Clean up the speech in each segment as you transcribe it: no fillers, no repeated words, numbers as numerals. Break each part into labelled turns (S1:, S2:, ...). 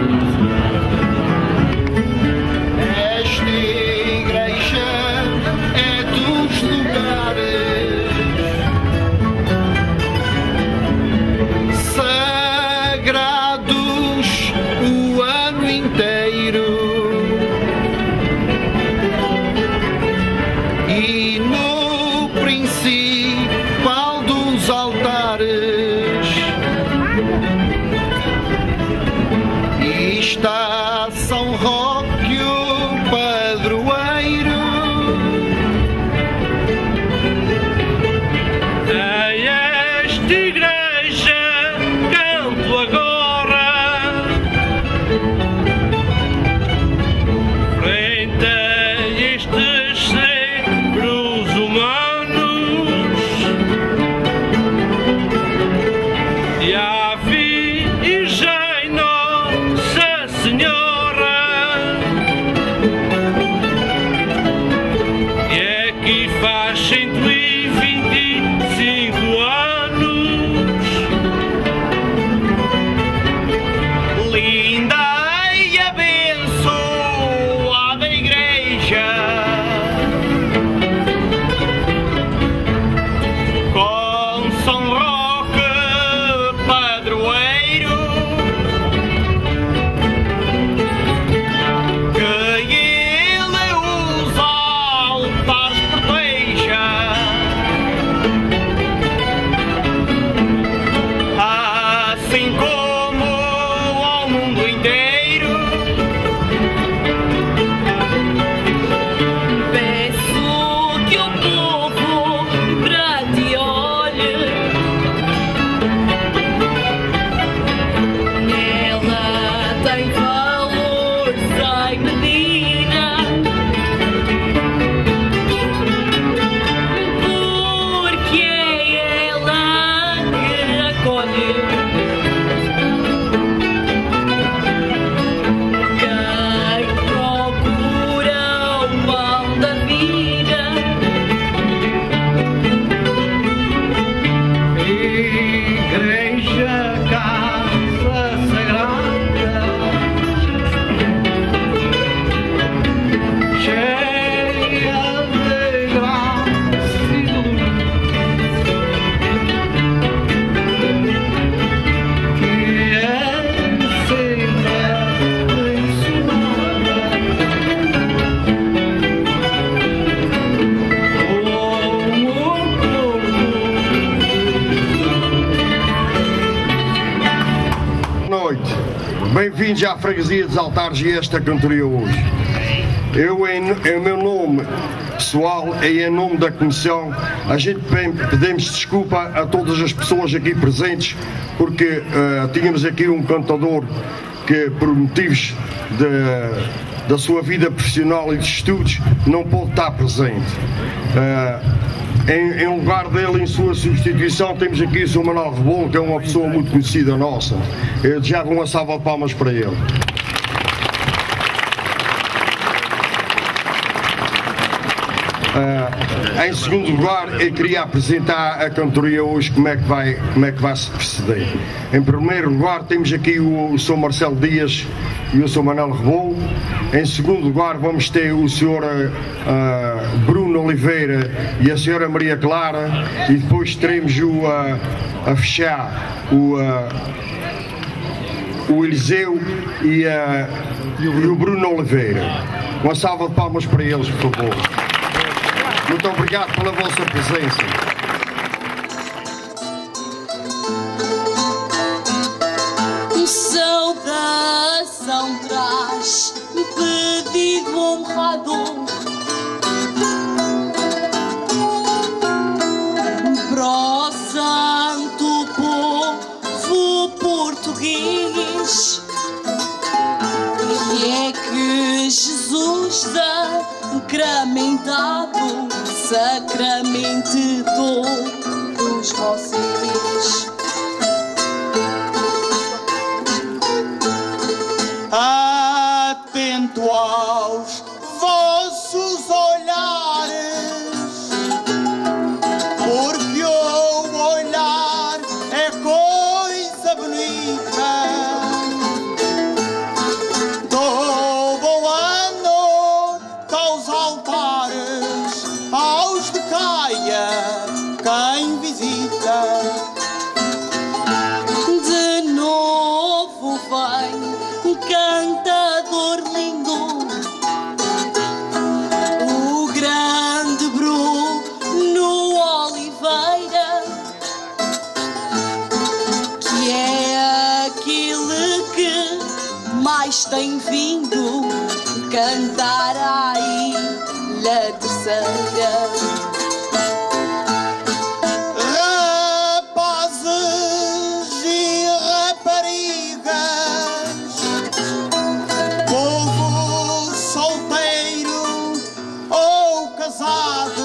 S1: Bem-vindos à Freguesia dos Altares e esta cantoria hoje. Eu, em meu nome pessoal e em nome da Comissão, a gente pedimos desculpa a todas as pessoas aqui presentes, porque tínhamos aqui um cantador que, por motivos da sua vida profissional e de estudos, não pôde estar presente. Em lugar dele, em sua substituição, temos aqui o Sr. Manuel Rebolo, que é uma pessoa muito conhecida nossa. Eu desejava uma salva de palmas para ele. Em segundo lugar, eu queria apresentar a cantoria hoje, como é que vai se proceder. Em primeiro lugar, temos aqui o Sr. Marcelo Dias e o Sr. Manuel Rebolo. Em segundo lugar, vamos ter o Sr. Bruno Oliveira e a Sra. Maria Clara, e depois teremos a fechar o Eliseu e o Bruno Oliveira. Uma salva de palmas para eles, por favor. Muito obrigado pela vossa presença.
S2: Saudação traz pedido honrado para o santo povo português, e é que Jesus sacramentado sacramente todos vocês. Atento aos vossos olhares, porque o olhar é coisa bonita, mais tem vindo cantar à Ilha Terceira.
S3: Rapazes e raparigas, povo solteiro ou casado,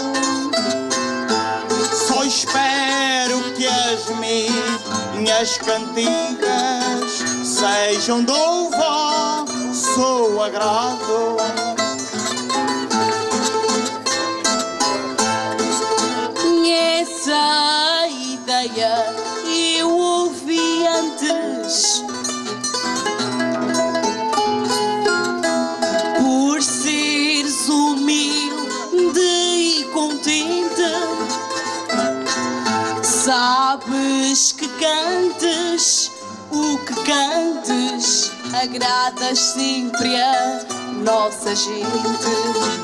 S3: só espero que as minhas cantigas sejam do vosso agrado.
S2: Essa ideia eu ouvi antes, por seres humilde e contente. Sabes que cantes o que cantes, agradas sempre a nossa gente.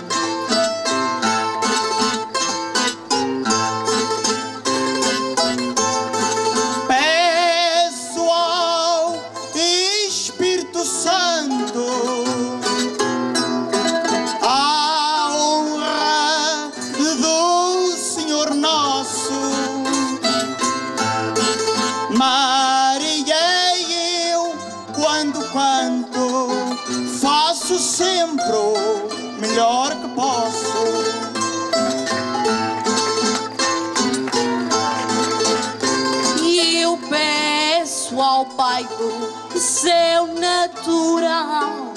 S3: Faço sempre o melhor que posso.
S2: E eu peço ao Pai do céu natural,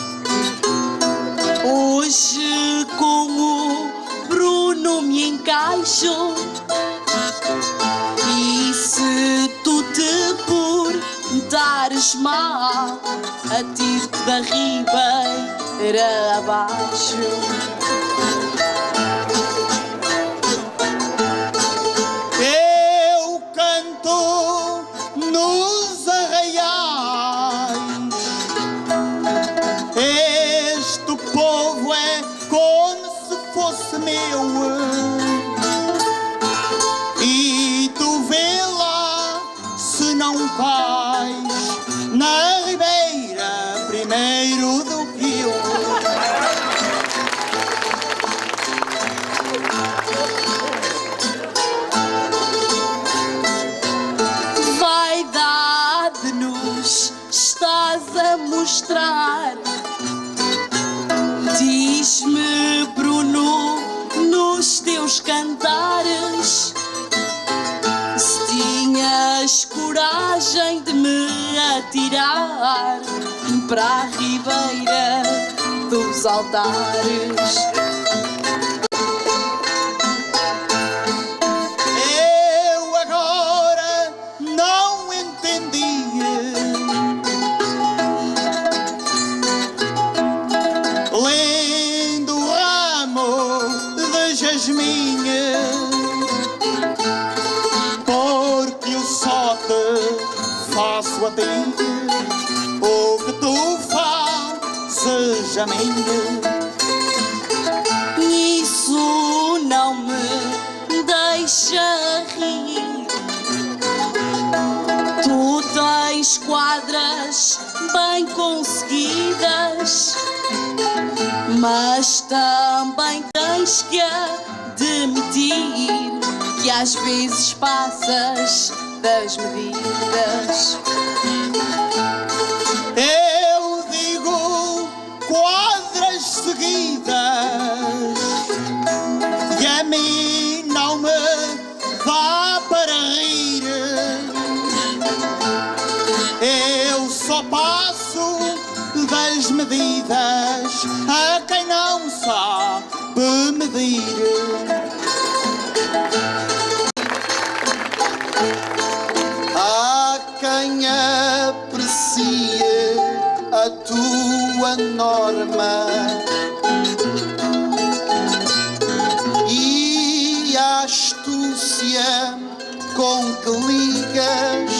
S2: hoje com o Bruno me encaixo. E se tu te portares mal, atiro-te da ribeira abaixo.
S3: Eu canto nos arraiais, este povo é como se fosse meu. E tu vê lá se não cais na ribeira primeiro do rio.
S2: Vaidade-nos estás a mostrar. Diz-me, Bruno, nos teus cantares, se tinhas coragem de me atirar para a ribeira dos altares.
S3: Eu agora não entendi. Lindo ramo de jasmim, porque eu só te faço a ti o que tu fazes a mim.
S2: Isso não me deixa rir. Tu tens quadras bem conseguidas, mas também tens que admitir que às vezes passas das medidas.
S3: Eu digo quadras seguidas e a mim não me dá para rir. Eu só passo das medidas a quem não sabe medir. Há quem aprecie a tua norma e a astúcia com que ligas,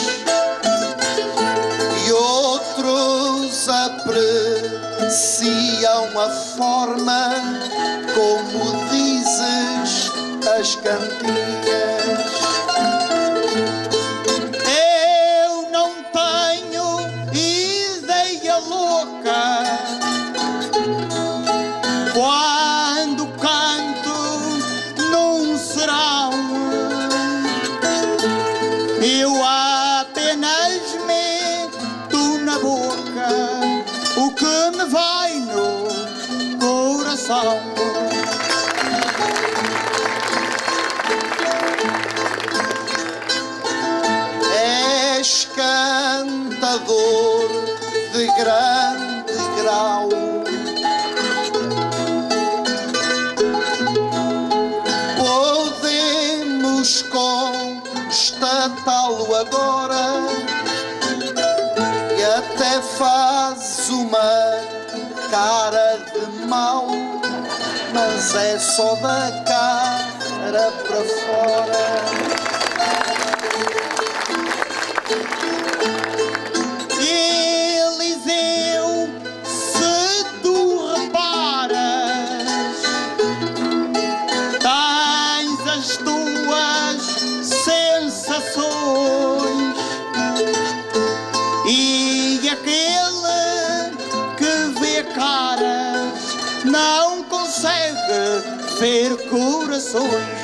S3: e outros apreciam a forma como dizes as cantigas. Eu não tenho ideia boca quando canto num serão. Eu apenas meto na boca o que me vai no coração. És cantador de grande grau, podemos constatá-lo agora, e até faz uma cara de mau, mas é só da cara para fora. Eliseu, se tu reparas, tens as tuas sensações, e aquele que vê caras não consegue ver corações.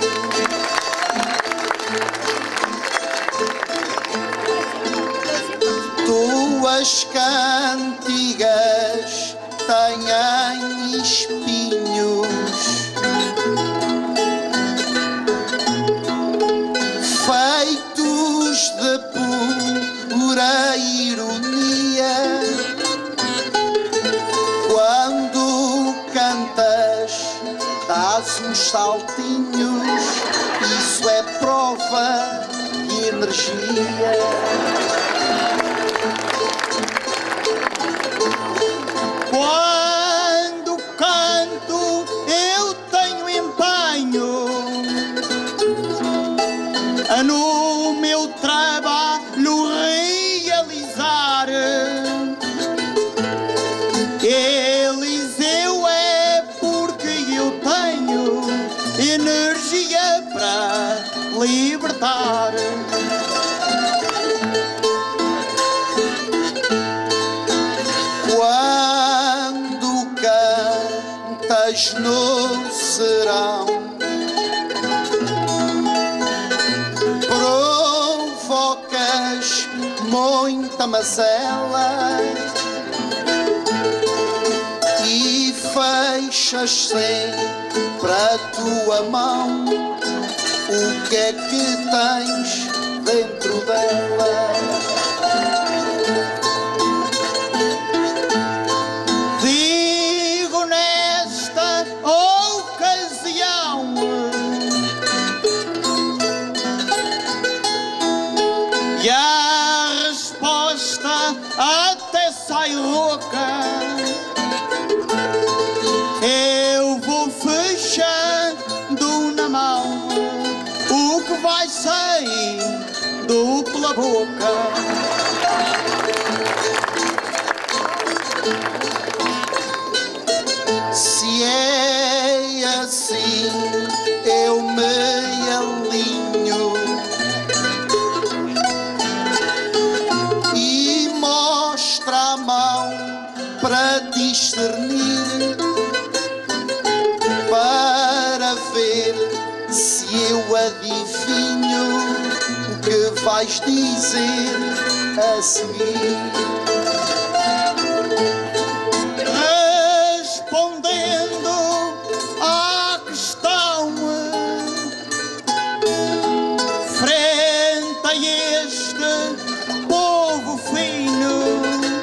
S3: Tuas cantigas têm espinhos, feitos de pura ironia. Quando cantas, dás uns saltinhos, isso é prova de energia. Quando canto eu tenho empenho a no meu trabalho realizar. Eliseu é porque eu tenho energia para libertar. Quando cantas no serão, provocas muita mazela e fechas sempre a tua mão. O que é que tens dentro dela? Digo nesta ocasião, e a resposta até sai rouca. Eu vou fechando na mão o que vai saindo pela boca. Se é assim, eu me alinho e mostro a mão para discernir, para ver se eu adivinho o que vais dizer a seguir. Respondendo à questão, frente a este povo fino,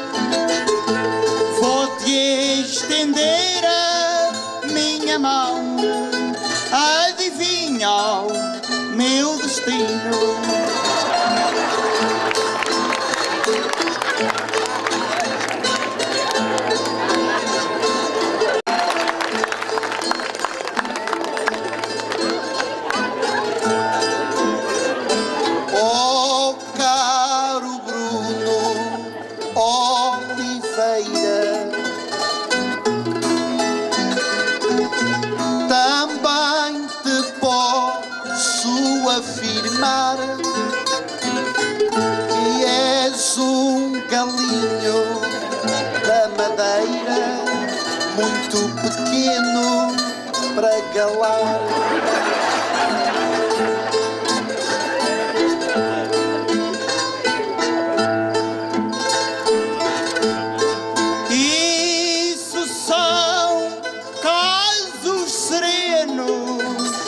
S3: vou-te estender a minha mão, adivinha o meu destino. Oh, caro Bruno Oliveira, também te posso afirmar que és um galinho da madeira, muito pequeno para galar. Isso são casos serenos.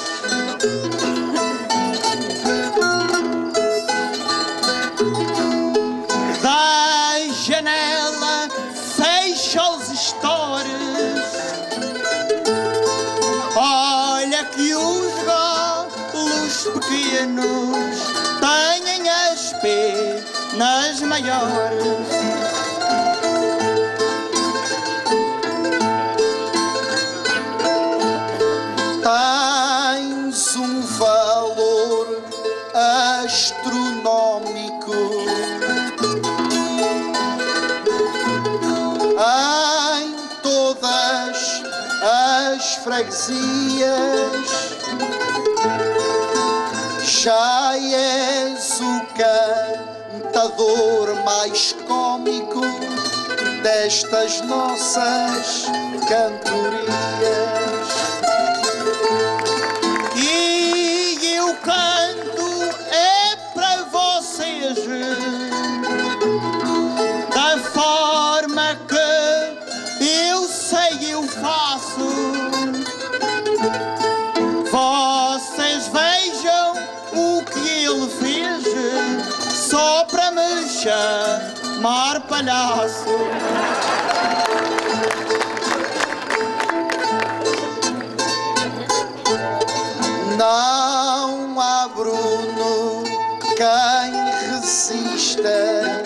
S3: Da janela fecha os estores. Olha que os galos pequenos têm as penas maiores. Tens um valor astronómico em todas as freguesias. Já és o cantador mais cômico destas nossas cantorias. E eu canto é para vocês da forma que eu sei, eu faço. Vocês vejam o que ele fez só para me chamar palhaço. Não há Bruno quem resista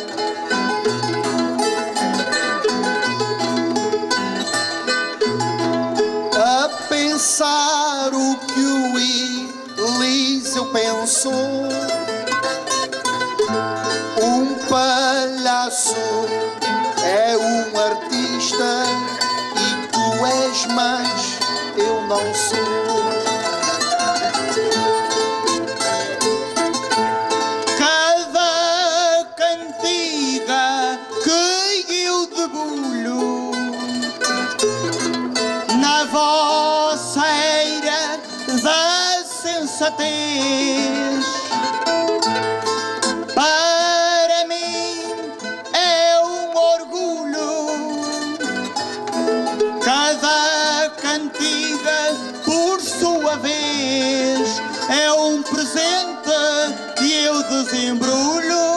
S3: a pensar o que o Elísio pensou. Um palhaço é um artista e tu és, mas eu não sou. Cada cantiga que eu debulho na vossa era da sensatez, para mim é um orgulho. Cada cantiga, por sua vez, é um presente que eu desembrulho.